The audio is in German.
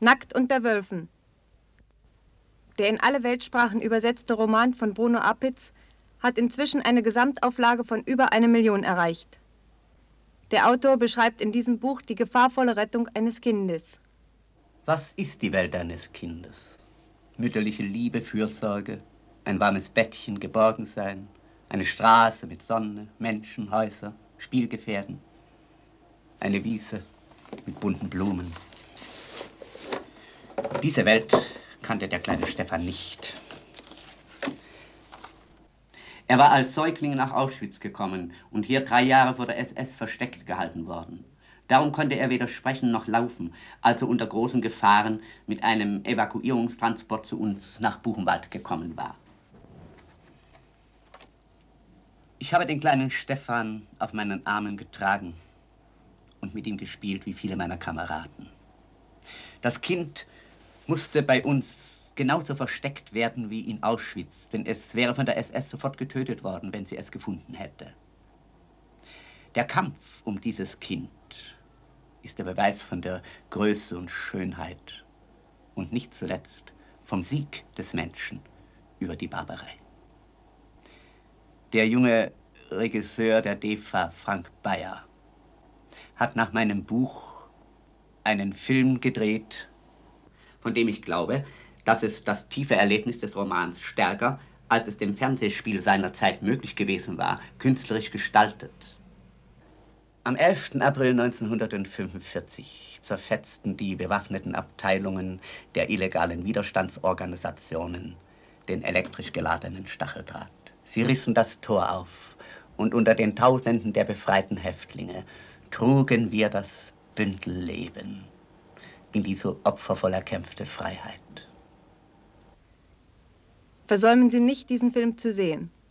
Nackt unter Wölfen. Der in alle Weltsprachen übersetzte Roman von Bruno Apitz hat inzwischen eine Gesamtauflage von über 1 Million erreicht. Der Autor beschreibt in diesem Buch die gefahrvolle Rettung eines Kindes. Was ist die Welt eines Kindes? Mütterliche Liebe, Fürsorge, ein warmes Bettchen, Geborgensein, eine Straße mit Sonne, Menschen, Häuser, Spielgefährten, eine Wiese mit bunten Blumen. Diese Welt kannte der kleine Stefan nicht. Er war als Säugling nach Auschwitz gekommen und hier 3 Jahre vor der SS versteckt gehalten worden. Darum konnte er weder sprechen noch laufen, als er unter großen Gefahren mit einem Evakuierungstransport zu uns nach Buchenwald gekommen war. Ich habe den kleinen Stefan auf meinen Armen getragen und mit ihm gespielt wie viele meiner Kameraden. Das Kind musste bei uns genauso versteckt werden wie in Auschwitz, denn es wäre von der SS sofort getötet worden, wenn sie es gefunden hätte. Der Kampf um dieses Kind ist der Beweis von der Größe und Schönheit und nicht zuletzt vom Sieg des Menschen über die Barbarei. Der junge Regisseur der DEFA, Frank Bayer, hat nach meinem Buch einen Film gedreht, von dem ich glaube, dass es das tiefe Erlebnis des Romans stärker, als es dem Fernsehspiel seiner Zeit möglich gewesen war, künstlerisch gestaltet. Am 11. April 1945 zerfetzten die bewaffneten Abteilungen der illegalen Widerstandsorganisationen den elektrisch geladenen Stacheldraht. Sie rissen das Tor auf und unter den Tausenden der befreiten Häftlinge trugen wir das Bündel Leben in die so opfervoll erkämpfte Freiheit. Versäumen Sie nicht, diesen Film zu sehen.